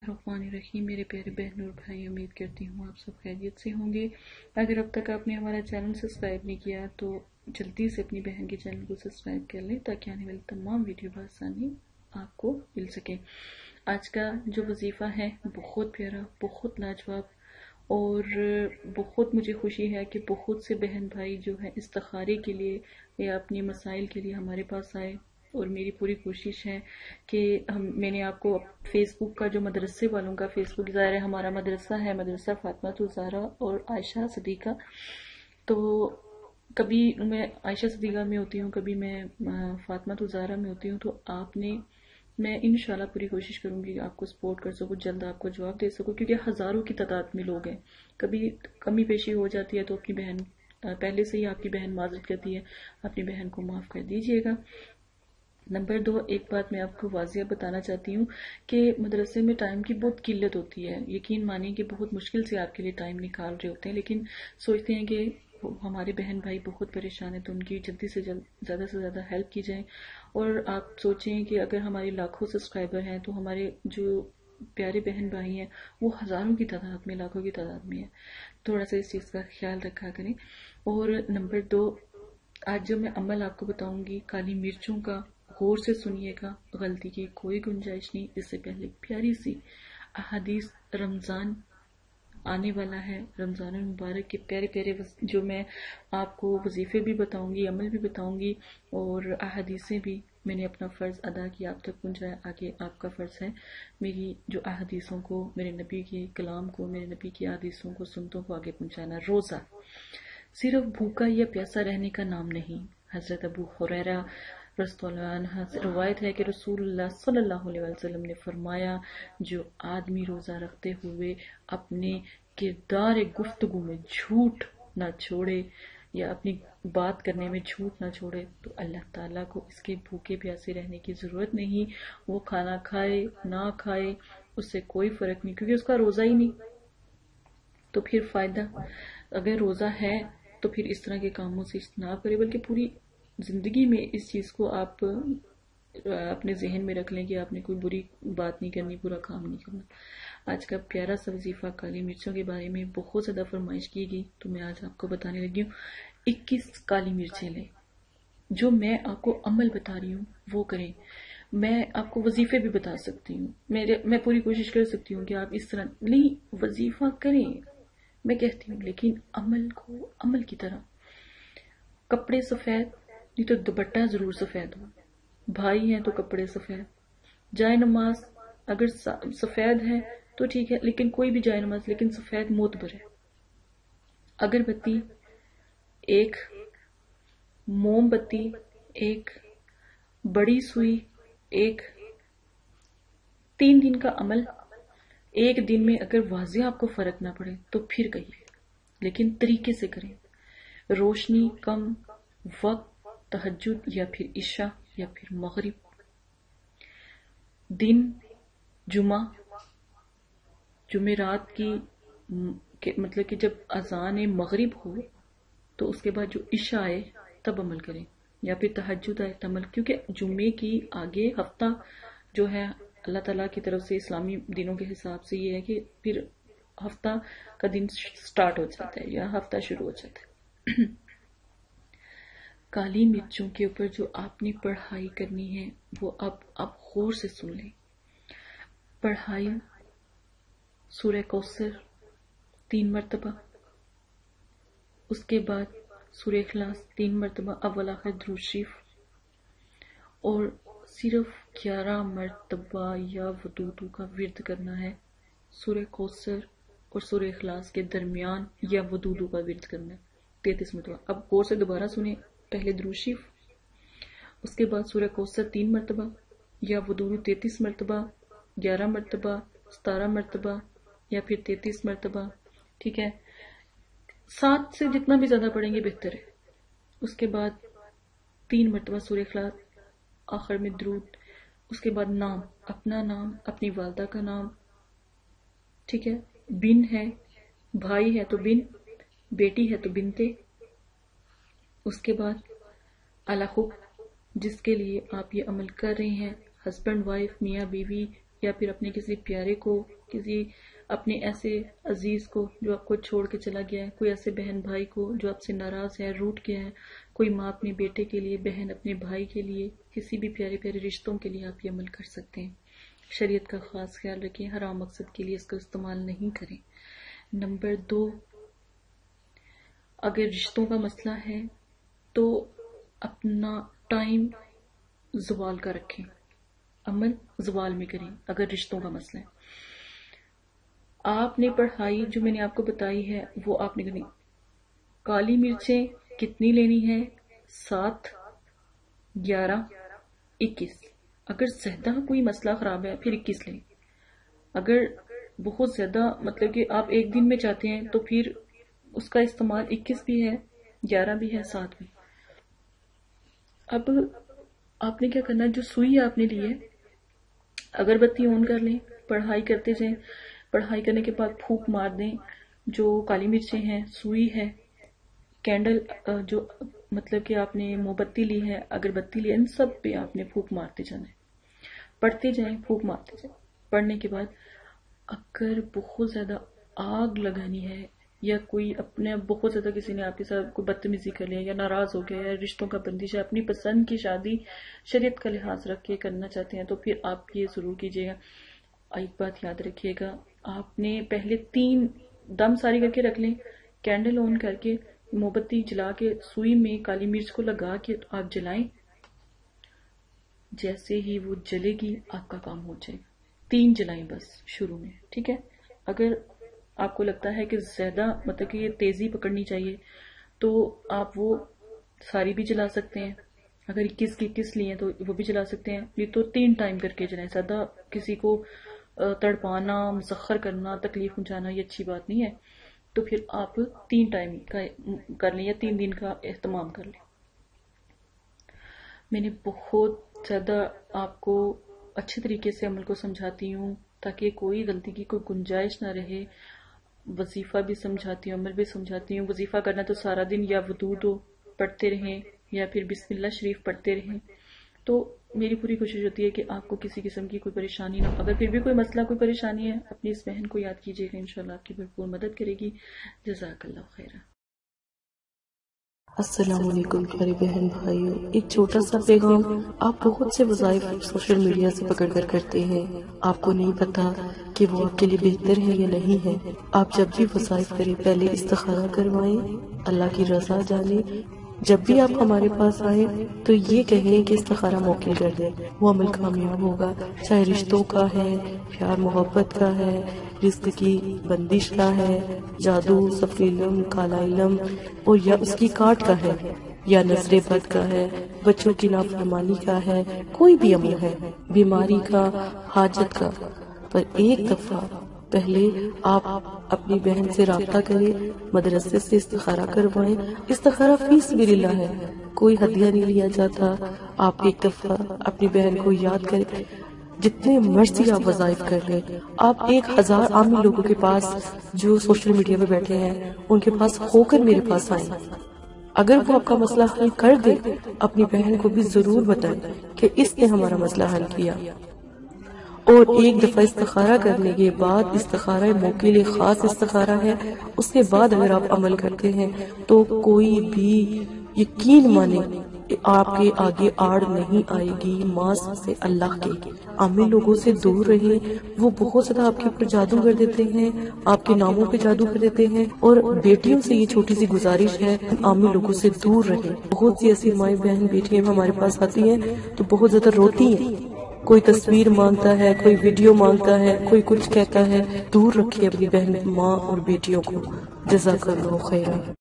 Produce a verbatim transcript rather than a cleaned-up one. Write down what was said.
बिस्मिल्लाहिर्रहमानिर्रहीम। मेरे प्यारे बहनों और भाई, उम्मीद करती हूँ आप सब खैरियत से होंगे। अगर अब तक आपने हमारा चैनल सब्सक्राइब नहीं किया तो जल्दी से अपनी बहन के चैनल को सब्सक्राइब कर लें ताकि आने वाली तमाम वीडियो बआसानी आपको मिल सके। आज का जो वजीफ़ा है बहुत प्यारा, बहुत लाजवाब और बहुत मुझे खुशी है कि बहुत से बहन भाई जो है इस्तिखारे के लिए या अपने मसाइल के लिए हमारे पास आए। और मेरी पूरी कोशिश है कि हम मैंने आपको फेसबुक का जो मदरसे वालों का फेसबुक ज़ाहिर है हमारा मदरसा है, मदरसा फातिमा ज़हरा और आयशा सदीक़ा। तो कभी मैं आयशा सदीक़ा में होती हूँ, कभी मैं फातिमा ज़हरा में होती हूँ। तो आपने मैं इंशाल्लाह पूरी कोशिश करूंगी कि आपको सपोर्ट कर सकूँ, जल्द आपको जवाब दे सकूँ, क्योंकि हज़ारों की तादाद में लोग हैं। कभी कमी पेशी हो जाती है तो अपनी बहन पहले से ही आपकी बहन माजरत करती है, अपनी बहन को माफ़ कर दीजिएगा। नंबर दो, एक बात मैं आपको वाज़िया बताना चाहती हूँ कि मदरसे में टाइम की बहुत किल्लत होती है। यकीन मानिए कि बहुत मुश्किल से आपके लिए टाइम निकाल रहे होते हैं, लेकिन सोचते हैं कि हमारे बहन भाई बहुत परेशान है तो उनकी जल्दी से जल्द ज़्यादा से ज़्यादा हेल्प की जाए। और आप सोचें कि अगर हमारे लाखों सब्सक्राइबर हैं तो हमारे जो प्यारे बहन भाई हैं वो हज़ारों की तादाद में, लाखों की तादाद में है। थोड़ा सा इस चीज़ का ख्याल रखा करें। और नंबर दो, आज जो मैं अमल आपको बताऊंगी काली मिर्चों का, गौर से सुनिएगा, गलती की कोई गुंजाइश नहीं। इससे पहले प्यारी सी अहादीस, रमज़ान आने वाला है, रमज़ान मुबारक के प्यारे प्यारे जो मैं आपको वजीफ़े भी बताऊंगी, अमल भी बताऊंगी और अहादीसें भी। मैंने अपना फ़र्ज़ अदा किया, आप तक पहुँचाया, आगे आपका फ़र्ज़ है मेरी जो अहादीसों को, मेरे नबी के कलाम को, मेरे नबी की अहादीसों को, सुन्नतों को आगे पहुँचाना। रोज़ा सिर्फ भूखा या प्यासा रहने का नाम नहीं। हज़रत अबू हुरैरा रज़ियल्लाहु अन्हु से रवायत है कि रसूलुल्लाह सल्लल्लाहु अलैहि वसल्लम ने फरमाया, जो आदमी रोज़ा रखते हुए अपने किरदार गुफ्तगू में झूठ ना छोड़े या अपनी बात करने में झूठ ना छोड़े तो अल्लाह ताला को इसके भूखे प्यासे रहने की ज़रूरत नहीं। वो खाना खाए ना खाए उससे कोई फ़र्क नहीं, क्योंकि उसका रोज़ा ही नहीं। तो फिर फ़ायदा, अगर रोज़ा है तो फिर इस तरह के कामों से इज्तनाब करें, बल्कि पूरी ज़िंदगी में इस चीज़ को आप अपने जहन में रख लें कि आपने कोई बुरी बात नहीं करनी, बुरा काम नहीं करना। आज का प्यारा सा वजीफ़ा काली मिर्चों के बारे में बहुत ज़्यादा फरमाइश की गई तो मैं आज आपको बताने लगी हूँ। इक्कीस काली मिर्चें लें, जो मैं आपको अमल बता रही हूँ वो करें। मैं आपको वजीफ़े भी बता सकती हूँ, मेरे मैं पूरी कोशिश कर सकती हूँ कि आप इस तरह नहीं वजीफ़ा करें, मैं कहती हूँ, लेकिन अमल को अमल की तरह। कपड़े सफ़ेद नहीं तो दुपट्टा जरूर सफ़ेद हो, भाई हैं तो कपड़े सफ़ेद, जाए नमाज अगर सफ़ेद है तो ठीक है, लेकिन कोई भी जाए नमाज लेकिन सफ़ेद मोतबर है। अगरबत्ती एक, मोमबत्ती एक, बड़ी सुई एक। तीन दिन का अमल, एक दिन में अगर वाज़े आपको फ़र्क ना पड़े तो फिर कहिए, लेकिन तरीके से करें। रोशनी कम, वक्त तहज्जुद या फिर इशा या फिर मगरिब। दिन जुमा, जुमेरात की के, मतलब कि जब अजान मगरिब हो तो उसके बाद जो इशा आए तब अमल करें, या फिर तहज्जुद आए तब अमल, क्योंकि जुमे की आगे हफ्ता जो है अल्लाह ताला की तरफ से इस्लामी दिनों के हिसाब से ये है कि फिर हफ्ता का दिन स्टार्ट हो जाता है या हफ्ता शुरू हो जाता है। काली मिर्चों के ऊपर जो आपने पढ़ाई करनी है वो अब आप गौर से सुन लें। पढ़ाई सूरह कौसर तीन मरतबा, उसके बाद सूरह इखलास तीन मरतबा, अव्वल आखिर दुरूद शरीफ, और सिर्फ ग्यारह मरतबा या वदूदू का विर्द करना है। सूरह कौसर और सूरह इखलास के दरमियान या वदूदू का विर्द करना है तैतीस मरतबा। अब गौर से दोबारा सुने, पहले दुरूद शरीफ, उसके बाद सूरह कौसर तीन मरतबा या वदूदू तैतीस मरतबा, ग्यारह मरतबा, सतारह मरतबा या फिर तैतीस मरतबा, ठीक है। सात से जितना भी ज्यादा पढ़ेंगे बेहतर है। उसके बाद तीन मरतबा सूरह इखलास, आखिर में दुरूद, उसके बाद नाम, अपना नाम, अपनी वालदा का नाम, ठीक है। बिन है, भाई है तो बिन, बेटी है तो बिनते। उसके बाद अलाहुब, जिसके लिए आप ये अमल कर रहे हैं, हस्बैंड वाइफ, मियाँ बीवी या फिर अपने किसी प्यारे को کسی اپنے ایسے عزیز کو جو آپ کو چھوڑ کے چلا گیا ہے، کوئی ایسے بہن بھائی کو جو آپ سے ناراض ہے، روٹ گیا ہے، کوئی ماں اپنے بیٹے کے لیے، بہن اپنے بھائی کے لیے، کسی بھی پیارے پیارے رشتوں کے لیے آپ یہ عمل کر سکتے ہیں۔ شریعت کا خاص خیال رکھیں، حرام مقصد کے لیے اس کا استعمال نہیں کریں۔ نمبر دو، اگر رشتوں کا مسئلہ ہے تو اپنا ٹائم زوال کا رکھیں، عمل زوال میں کریں۔ اگر رشتوں کا مسئلہ ہے، آپ نے پڑھائی جو میں نے آپ کو بتائی ہے وہ آپ نے کرنی۔ کالی مرچیں کتنی لینی ہے؟ سات، گیارہ، اکیس۔ اگر زیادہ کوئی مسئلہ خراب ہے پھر اکیس لیں۔ اگر بہت زیادہ مطلب کہ آپ ایک دن میں چاہتے ہیں تو پھر اس کا استعمال اکیس بھی ہے، گیارہ بھی ہے، سات بھی۔ اب آپ نے کیا کرنا ہے، جو سوئی آپ نے لی ہے اگربتی آن کر لیں، پڑھائی کرتے جائیں، پڑھائی کرنے کے بعد پھونک مار دیں۔ جو کالی مرچیں ہیں، سوئی ہے، کینڈل جو مطلب کہ آپ نے موم بتی لی ہے، اگربتی لی ہے، ان سب پہ آپ نے پھونک مارتے جانا ہے، پڑھتے جائیں، پھونک مارتے جائیں۔ پڑھنے کے بعد اگر بہت زیادہ آگ لگانی ہے یا کوئی اپنے بہت زیادہ کسی نے آپ کے ساتھ کوئی بدتمیزی کر لیا یا ناراض ہو گیا یا رشتوں کا بندش ہے، اپنی پسند کی شادی شریعت کا لحاظ رکھ کے کرنا چاہتے ہیں تو پھر آپ یہ ضرور کیجیے گا۔ ایک بات یاد رکھیے گا، آپ نے پہلے تین دم ساری کر کے رکھ لیں، کینڈل آن کر کے موم بتی جلا کے سوئی میں کالی مرچ کو لگا کے آپ جلائیں، جیسے ہی وہ جلے گی آپ کا کام ہو جائے گا۔ تین جلائیں بس شروع میں، ٹھیک ہے۔ اگر آپ کو لگتا ہے کہ زیادہ مطلب کہ یہ تیزی پکڑنی چاہیے تو آپ وہ ساری بھی جلا سکتے ہیں، اگر اکیس کی اکیس لیے تو وہ بھی جلا سکتے ہیں، یہ تو تین ٹائم کر کے جلائیں۔ زیادہ کسی کو تڑپانا، مسخر کرنا، تکلیف پہنچانا یہ اچھی بات نہیں ہے، تو پھر آپ تین ٹائم کا کر لیں یا تین دن کا اہتمام کر لیں۔ میں نے بہت زیادہ آپ کو اچھے طریقے سے عمل کو سمجھاتی ہوں تاکہ کوئی غلطی کی کوئی گنجائش نہ رہے۔ وظیفہ بھی سمجھاتی ہوں، عمل بھی سمجھاتی ہوں۔ وظیفہ کرنا تو سارا دن یا ودود ہو پڑھتے رہیں یا پھر بسم اللہ شریف پڑھتے رہیں، تو میری پوری کوشش ہوتی ہے کہ آپ کو کسی قسم کی کوئی پریشانی نہ ہو۔ اگر پھر بھی کوئی مسئلہ، کوئی پریشانی ہے، اپنی اس بہن کو یاد کیجیے گا، انشاءاللہ آپ کی بھرپور مدد کرے گی۔ جزاک اللہ خیرہ۔ السلام علیکم پیارے بہن بھائیوں، ایک چھوٹا سا پیغام۔ آپ بہت سے وظائف سوشل میڈیا سے پکڑ کر کرتے ہیں، آپ کو نہیں پتا کہ وہ آپ کے لیے بہتر ہے یا نہیں ہے۔ آپ جب بھی وظائف کریں پہلے استخارہ کروائیں، اللہ کی رضا جانیں۔ جب بھی آپ ہمارے پاس آئیں تو یہ کہیں کہ استخارہ موکل کر دیں، وہ عمل کامیاب ہوگا، چاہے رشتوں کا ہے، پیار محبت کا ہے، رزق کی بندش کا ہے، جادو، صفر علم، کالا علم اور یا اس کی کاٹ کا ہے، یا نظر بد کا ہے، بچوں کی نافرمانی کا ہے، کوئی بھی عمل ہے، بیماری کا، حاجت کا، پر ایک دفعہ پہلے آپ اپنی بہن سے رابطہ کریں، مدرسے سے استخارہ کروائیں۔ استخارہ فی سبیل اللہ ہے، کوئی ہدیہ نہیں لیا جاتا۔ آپ ایک دفعہ اپنی بہن کو یاد کریں، جتنے مرضی آپ وظائف کر لیں۔ آپ ایک ہزار عامی لوگوں کے پاس جو سوشل میڈیا پہ بیٹھے ہیں ان کے پاس ہو کر میرے پاس آئیں، اگر وہ آپ کا مسئلہ حل کر دے اپنی بہن کو بھی ضرور بتائیں کہ اس نے ہمارا مسئلہ حل کیا۔ اور ایک دفعہ استخارہ کرنے کے بعد، استخارہ موکل خاص استخارہ ہے، اس کے بعد اگر آپ عمل کرتے ہیں تو کوئی بھی یقین مانے آپ کے آگے آڑ نہیں آئے گی۔ ماس سے اللہ کے عامی لوگوں سے دور رہیں، وہ بہت زیادہ آپ کے اوپر جادو کر دیتے ہیں، آپ کے ناموں پہ جادو کر دیتے ہیں۔ اور بیٹیوں سے یہ چھوٹی سی گزارش ہے، عامی لوگوں سے دور رہیں۔ بہت سی ایسی مائیں بہن بیٹیاں ہمارے پاس آتی ہیں تو بہت زیادہ روتی ہیں، کوئی تصویر مانگتا ہے، کوئی ویڈیو مانگتا ہے، کوئی کچھ کہتا ہے۔ دور رکھیے اپنی بہن، ماں اور بیٹیوں کو۔ جزاک اللہ خیرہ۔